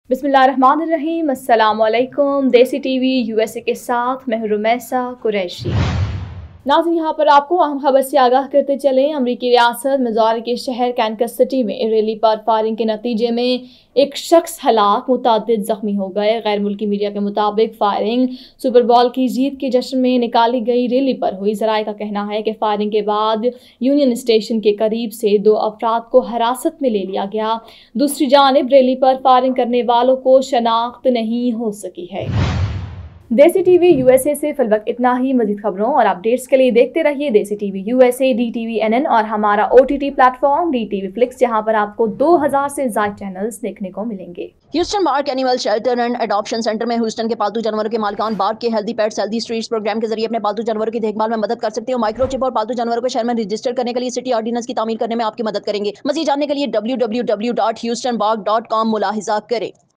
बिस्मिल्लाहिर्रहमानिर्रहीम। अस्सलाम वालेकुम। देसी टीवी यूएसए के साथ मैं रुमैसा कुरैशी। नाज़रीन, यहाँ पर आपको अहम खबर से आगाह करते चलें। अमरीकी रियासत मिज़ोरी के शहर कैनकस सिटी में रैली पर फायरिंग के नतीजे में एक शख्स हलाक, मुतअद्दिद जख्मी हो गए। गैर मुल्की मीडिया के मुताबिक फायरिंग सुपर बॉल की जीत के जश्न में निकाली गई रैली पर हुई। ज़राए का कहना है कि फायरिंग के बाद यूनियन स्टेशन के करीब से 2 अफराद को हिरासत में ले लिया गया। दूसरी जानिब रैली पर फायरिंग करने वालों को शनाख्त नहीं हो सकी है। देसी टीवी यूएसए से फिलवक्त इतना ही। मजीद खबरों और अपडेट्स के लिए देखते रहिए देसी टीवी यूएसए, DTV NN और हमारा OTT प्लेटफॉर्म DTV फ्लिक्स, जहां पर आपको 2000 से ज्यादा चैनल्स देखने को मिलेंगे। Houston BARC animal shelter and adoption centre में ह्यूस्टन के पालतू जानवरों के मालिकान बार्क के healthy pets healthy streets programme के जरिए अपने पालतू जानवरों की देखभाल में मदद कर सकते हो। माइक्रोचिप और पालतू जानवरों को शहर में रजिस्टर करने के लिए सिटी ऑर्डिनेंस की तामीर करने में आपकी मदद करेंगे। मजीद जानने के लिए www.houstonbark.com मुलाहिजा करें।